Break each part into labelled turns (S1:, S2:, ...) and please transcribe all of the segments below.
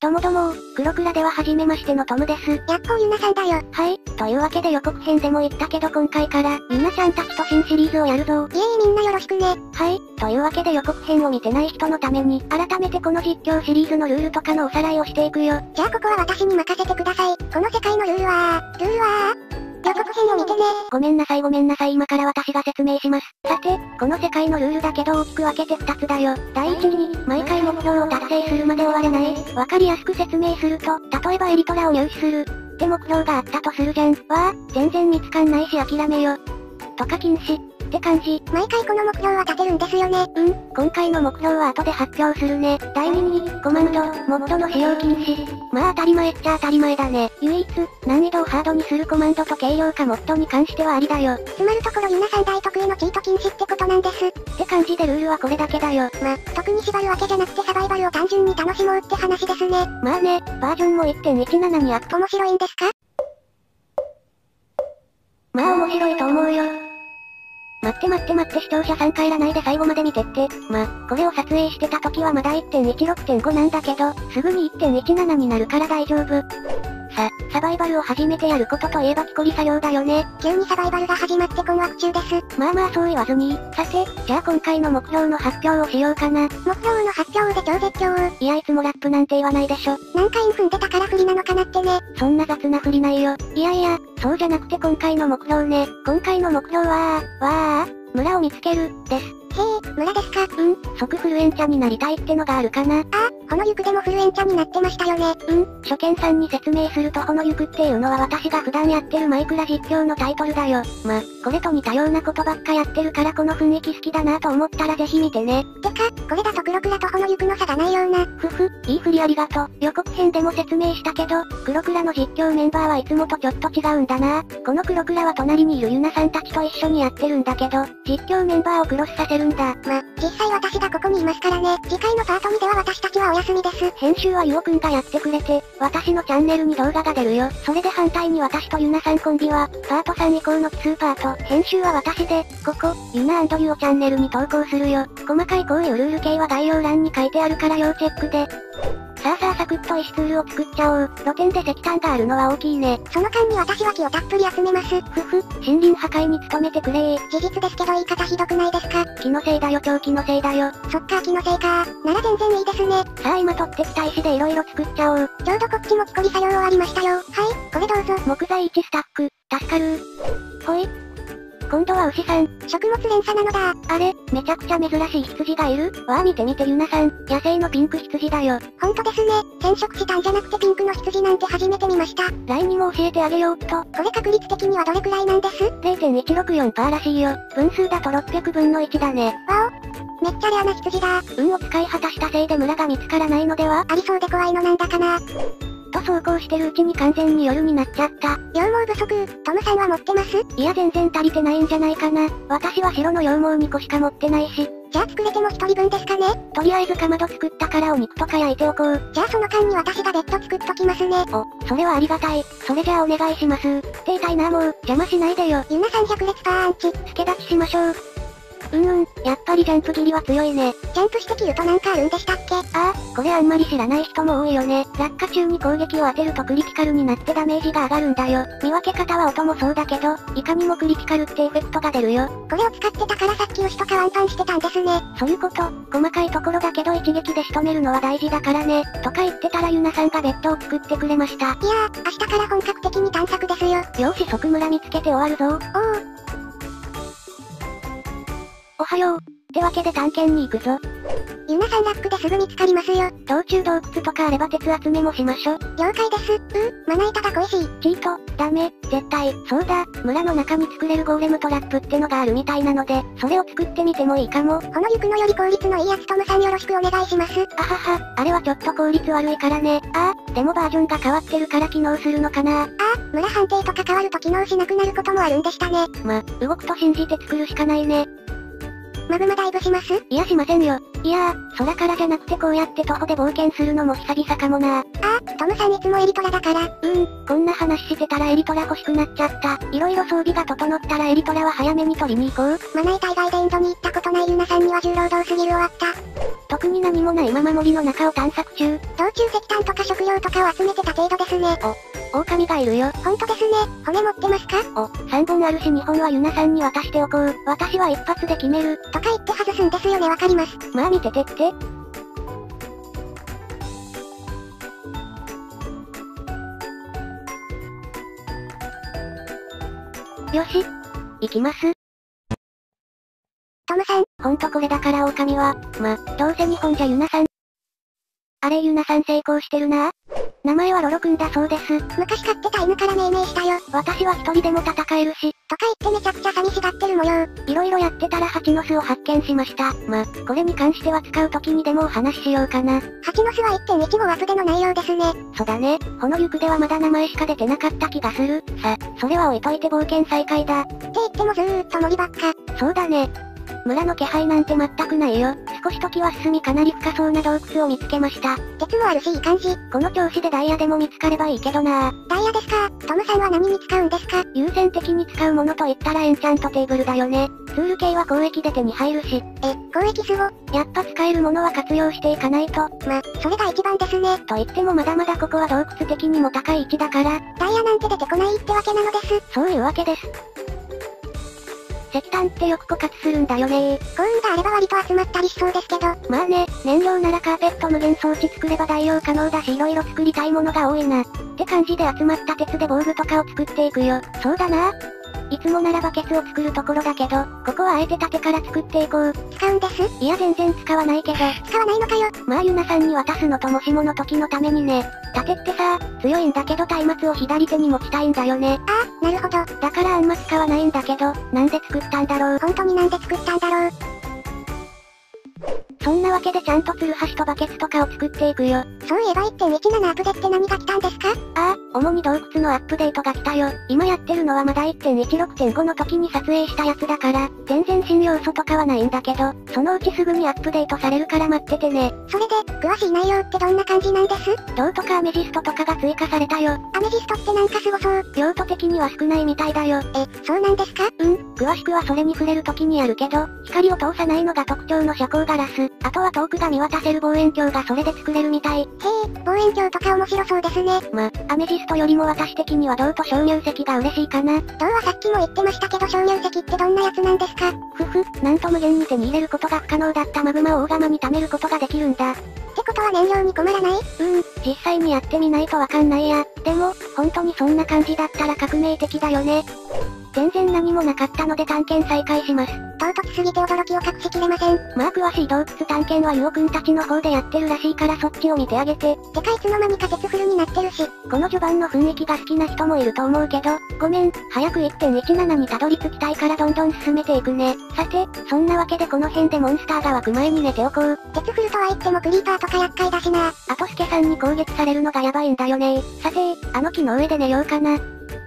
S1: どもども、黒倉では初めましてのトムです。
S2: やっほーゆなさんだよ。
S1: はい、というわけで予告編でも言ったけど今回から、ゆなちゃんたちと新シリーズをやるぞ。
S2: イエーイみんなよろしくね。
S1: はい、というわけで予告編を見てない人のために、改めてこの実況シリーズのルールとかのおさらいをしていくよ。
S2: じゃあここは私に任せてください。この世界のルールは予告編を見てね。
S1: ごめんなさい今から私が説明します。さて、この世界のルールだけど大きく分けて2つだよ。第一に、毎回目標を達成するまで終われない。わかりやすく説明すると、例えばエリトラを入手する。って目標があったとするじゃん。全然見つかんないし諦めよ。とか禁止。って感じ。
S2: 毎回この目標は立てるんですよね。
S1: 今回の目標は後で発表するね。第2に、コマンド、モッドの使用禁止。まあ当たり前っちゃ当たり前だね。唯一、難易度をハードにするコマンドと軽量化モッドに関してはありだよ。
S2: つまるところゆなさん大得意のチート禁止ってことなんです。
S1: って感じでルールはこれだけだよ。
S2: 特に縛るわけじゃなくてサバイバルを単純に楽しもうって話ですね。
S1: まあね、バージョンも 1.17 にアップ。
S2: 面白いんですか？
S1: まあ面白いと思うよ。待って視聴者さん帰らないで最後まで見てって。これを撮影してた時はまだ 1.16.5 なんだけど、すぐに 1.17 になるから大丈夫。サバイバルを初めてやることといえば木こり作業だよね。
S2: 急にサバイバルが始まって困惑中です。
S1: まあそう言わずに。さて、じゃあ今回の目標の発表をしようかな。
S2: 目標の発表で超絶叫。
S1: いやいつもラップなんて言わないでしょ。
S2: なんかイン踏んでたから不利なのかなってね。
S1: そんな雑な振りないよ。いや、そうじゃなくて今回の目標ね。今回の目標は、村を見つける、です。
S2: 村ですか？
S1: 即フルエンチャになりたいってのがあるかな。
S2: ほのゆくでもフルエンチャになってましたよね。
S1: 初見さんに説明するとほのゆくっていうのは私が普段やってるマイクラ実況のタイトルだよ。これと似たようなことばっかやってるからこの雰囲気好きだなと思ったらぜひ見てね。
S2: てか、これだと黒倉とほのゆくの差がないような。
S1: いい振りありがとう。予告編でも説明したけど、黒倉の実況メンバーはいつもとちょっと違うんだな。この黒倉は隣にいるユナさんたちと一緒にやってるんだけど、実況メンバーをクロスさせるんだ。
S2: 実際私がここにいますからね。次回のパート2では私たちはお休みです。
S1: 編集はゆおくんがやってくれて、私のチャンネルに動画が出るよ。それで反対に私とユナさんコンビは、パート3以降の奇数パート、編集は私で、ここ、ユナ&ユオチャンネルに投稿するよ。細かいこういうルール系は概要欄に書いてあるから要チェックで。さあサクッと石ツールを作っちゃおう。露天で石炭があるのは大きいね。
S2: その間に私は木をたっぷり集めます。
S1: 森林破壊に努めてくれー。
S2: 事実ですけど言い方ひどくないですか？
S1: 気のせいだよ超気のせいだよ。
S2: そっか気のせいか。なら全然いいですね。
S1: さあ今取ってきた石で色々作っちゃおう。
S2: ちょうどこっちも木こり作業終わりましたよ。はい、これどうぞ。
S1: 木材1スタック、助かる。ほい。今度は牛さん。
S2: 食物連鎖なのだ。
S1: あれ、めちゃくちゃ珍しい羊がいる？見てユナさん。野生のピンク羊だよ。
S2: ほんとですね。染色したんじゃなくてピンクの羊なんて初めて見ました。
S1: ラインにも教えてあげようっと。
S2: これ確率的にはどれくらいなんです？
S1: 0.164% らしいよ。分数だと600分の1だね。
S2: めっちゃレアな羊だ。
S1: 運を使い果たしたせいで村が見つからないのでは？
S2: ありそうで怖いのなんだかな。
S1: と走行してるうちに完全に夜になっちゃった。
S2: 羊毛不足、トムさんは持ってます？
S1: いや全然足りてないんじゃないかな。私は白の羊毛2個しか持ってないし。
S2: じゃあ作れても1人分ですかね？
S1: とりあえずかまど作ったからお肉とか焼いておこう。
S2: じゃあその間に私がベッド作っときますね。
S1: それはありがたい。それじゃあお願いします。って痛いなもう、邪魔しないでよ。
S2: ユナさん100列パーンチ。
S1: 助立ちしましょう。やっぱりジャンプ切りは強いね。
S2: ジャンプして切るとなんかあるんでしたっけ？
S1: これあんまり知らない人も多いよね。落下中に攻撃を当てるとクリティカルになってダメージが上がるんだよ。見分け方は音もそうだけど、いかにもクリティカルってエフェクトが出るよ。
S2: これを使ってたからさっき牛とかワンパンしてたんですね。
S1: そういうこと、細かいところだけど一撃で仕留めるのは大事だからね。とか言ってたらユナさんがベッドを作ってくれました。
S2: いやー、明日から本格的に探索ですよ。
S1: よーし即村見つけて終わるぞ。おはよう。ってわけで探検に行くぞ。
S2: ユナさんラックですぐ見つかりますよ。
S1: 道中洞窟とかあれば鉄集めもしましょ。
S2: 了解です。まな板が恋しい。
S1: チート、ダメ、絶対。そうだ、村の中に作れるゴーレムトラップってのがあるみたいなので、それを作ってみてもいいかも。
S2: ほのゆくのより効率のいいやつトムさんよろしくお願いします。
S1: あれはちょっと効率悪いからね。でもバージョンが変わってるから機能するのかな。
S2: 村判定とか変わると機能しなくなることもあるんでしたね。
S1: 動くと信じて作るしかないね。
S2: マグマダイブします？
S1: いやしませんよ。いや空からじゃなくてこうやって徒歩で冒険するのも久々かもな。
S2: トムさんいつもエリトラだから。
S1: こんな話してたらエリトラ欲しくなっちゃった。いろいろ装備が整ったらエリトラは早めに取りに行こう。
S2: まな板以外でインドに行ったことないユナさんには重労働すぎる終わった。
S1: 特に何もないまま森の中を探索中。
S2: 道中石炭とか食料とかを集めてた程度ですね。
S1: 狼がいるよ。
S2: ほんとですね。骨持ってますか？
S1: 3本あるし2本はユナさんに渡しておこう。私は一発で決める。
S2: とか言って外すんですよね、わかります。
S1: まあ見ててって。よし。行きます。
S2: トムさん。
S1: ほんとこれだから狼は、どうせ日本じゃユナさん。あれユナさん成功してるな。名前はロロくんだそうです。
S2: 昔飼ってた犬から命名したよ。
S1: 私は一人でも戦えるし。
S2: とか言ってめちゃくちゃ寂しがってる模様。
S1: いろいろやってたら蜂の巣を発見しました。これに関しては使う時にでもお話ししようかな。
S2: 蜂の巣は 1.15 ワープでの内容ですね。
S1: そうだね。ほのゆくではまだ名前しか出てなかった気がする。それは置いといて冒険再開だ。
S2: って言ってもずーっと森ばっか。
S1: そうだね。村の気配なんて全くないよ。少し時は進みかなり深そうな洞窟を見つけました。
S2: 鉄もあるしいい感じ。
S1: この調子でダイヤでも見つかればいいけどな。
S2: ダイヤですか？トムさんは何に使うんですか？
S1: 優先的に使うものといったらエンチャントテーブルだよね。ツール系は交易で手に入るし。
S2: 交易巣を。
S1: やっぱ使えるものは活用していかないと。
S2: それが一番ですね。
S1: と言ってもまだまだここは洞窟的にも高い位置だから。
S2: ダイヤなんて出てこないってわけなのです。
S1: そういうわけです。石炭ってよく枯渇するんだよね
S2: 幸運があれば割と集まったりしそうですけど。
S1: まあね、燃料ならカーペット無限装置作れば代用可能だし色々作りたいものが多いな。って感じで集まった鉄で防具とかを作っていくよ。そうだな。いつもならバケツを作るところだけど、ここはあえて盾から作っていこう。
S2: 使うんです？
S1: いや全然使わないけど。
S2: 使わないのかよ。
S1: まあユナさんに渡すのともしもの時のためにね。盾ってさ、強いんだけど松明を左手に持ちたいんだよね。
S2: ああ、なるほど。
S1: だからあんま使わないんだけど、なんで作ったんだろう。
S2: 本当になんで作ったんだろう。
S1: そんなわけでちゃんとツルハシとバケツとかを作っていくよ。
S2: そういえば 1.17 アップデって何が来たんですか？
S1: 主に洞窟のアップデートが来たよ。今やってるのはまだ 1.16.5 の時に撮影したやつだから、全然新要素とかはないんだけど、そのうちすぐにアップデートされるから待っててね。
S2: それで、詳しい内容ってどんな感じなんです？
S1: 銅とかアメジストとかが追加されたよ。
S2: アメジストってなんかすごそう。
S1: 用途的には少ないみたいだよ。
S2: そうなんですか？
S1: 詳しくはそれに触れる時にやるけど、光を通さないのが特徴の遮光ガラス。あとは遠くが見渡せる望遠鏡がそれで作れるみたい。
S2: 望遠鏡とか面白そうですね。
S1: アメジストよりも私的には銅と鍾乳石が嬉しいかな。
S2: 銅はさっきも言ってましたけど鍾乳石ってどんなやつなんですか？
S1: なんと無限に手に入れることが不可能だったマグマを大釜に貯めることができるんだ。
S2: ってことは燃料に困らない？
S1: 実際にやってみないとわかんないや。でも、本当にそんな感じだったら革命的だよね。全然何もなかったので探検再開します。
S2: 唐突すぎて驚きを隠しきれません。
S1: まあ詳しい洞窟探検はユオくんたちの方でやってるらしいからそっちを見てあげて。
S2: てかいつの間にか鉄フルになってるし。
S1: この序盤の雰囲気が好きな人もいると思うけど、ごめん、早く 1.17 にたどり着きたいからどんどん進めていくね。さて、そんなわけでこの辺でモンスターが湧く前に寝ておこう。
S2: 鉄フルとは言ってもクリーパーとか厄介だしな。
S1: あとスケさんに攻撃されるのがやばいんだよね。さて、あの木の上で寝ようかな。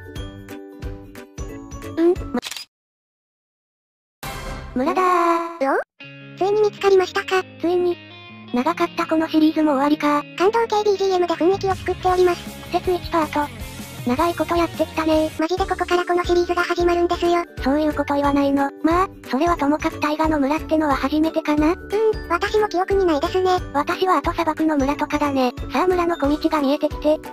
S1: 村だー。
S2: ついに見つかりましたか？
S1: ついに。長かったこのシリーズも終わりか。
S2: 感動系 BGM で雰囲気を作っております。
S1: 季節1パート。長いことやってきたね
S2: マジでここからこのシリーズが始まるんですよ。
S1: そういうこと言わないの。まあ、それはともかく大河の村ってのは初めてかな？
S2: 私も記憶にないですね。
S1: 私は後砂漠の村とかだね。さあ村の小道が見えてきて。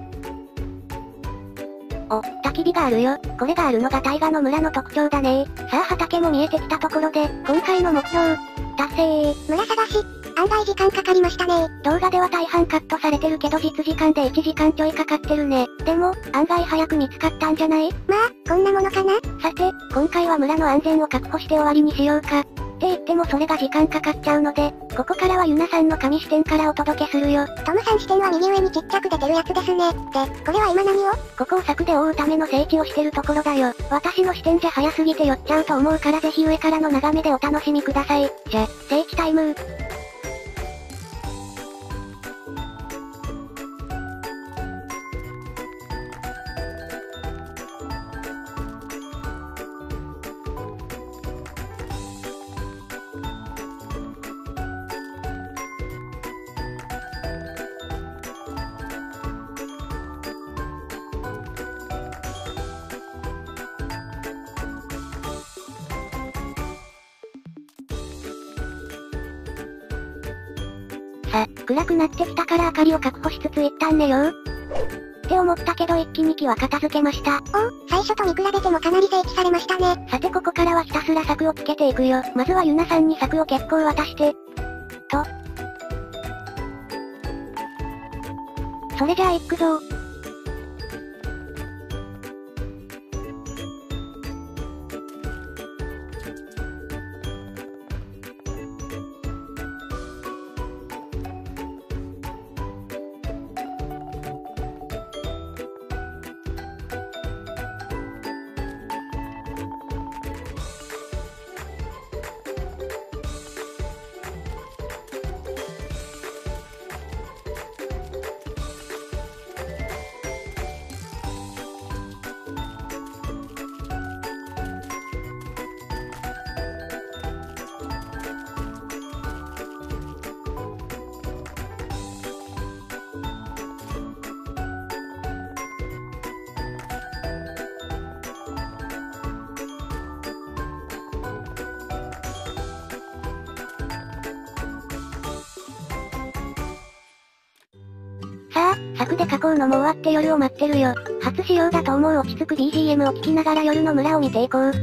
S1: 焚き火があるよ。これがあるのが大河の村の特徴だね。さあ畑も見えてきたところで、今回の目標、達成。
S2: 村探し、案外時間かかりましたね。
S1: 動画では大半カットされてるけど実時間で1時間ちょいかかってるね。でも、案外早く見つかったんじゃない？
S2: まあ、こんなものかな？
S1: さて、今回は村の安全を確保して終わりにしようか。って言ってもそれが時間かかっちゃうので、ここからはユナさんの神視点からお届けするよ。
S2: トムさん視点は右上にちっちゃく出てるやつですね。で、これは今何を？
S1: ここを柵で覆うための整地をしてるところだよ。私の視点じゃ早すぎて寄っちゃうと思うからぜひ上からの眺めでお楽しみください。じゃ、整地タイム。 暗くなってきたから明かりを確保しつつ一旦寝よう。って思ったけど一気に気は片付けました。
S2: 最初と見比べてもかなり整地されましたね。
S1: さてここからはひたすら策をつけていくよ。まずはユナさんに策を結構渡して。それじゃあ行くぞ。さあ、柵で囲うのも終わって夜を待ってるよ。初仕様だと思う落ち着く BGM を聴きながら夜の村を見ていこう。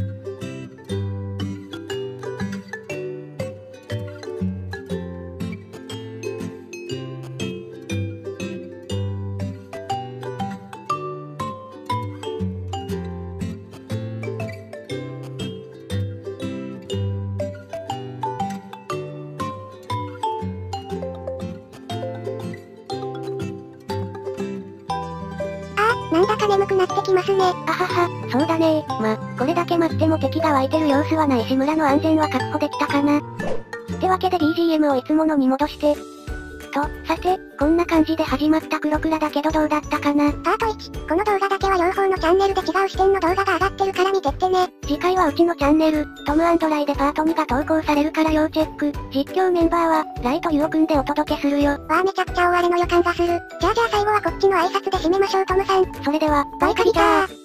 S2: なんだか眠くなってきますね。
S1: あはは、そうだねこれだけ待っても敵が湧いてる様子はないし村の安全は確保できたかな。ってわけで BGM をいつものに戻して。さて、こんな感じで始まった黒倉だけどどうだったかな。
S2: パート1、この動画だけは両方のチャンネルで違う視点の動画が上がってるから見てってね。
S1: 次回はうちのチャンネル、トム&ライでパート2が投稿されるから要チェック。実況メンバーは、ライとユオくんでお届けするよ。
S2: めちゃくちゃ大荒れの予感がする。じゃあ最後はこっちの挨拶で締めましょうトムさん。
S1: それでは、
S2: バイカリター。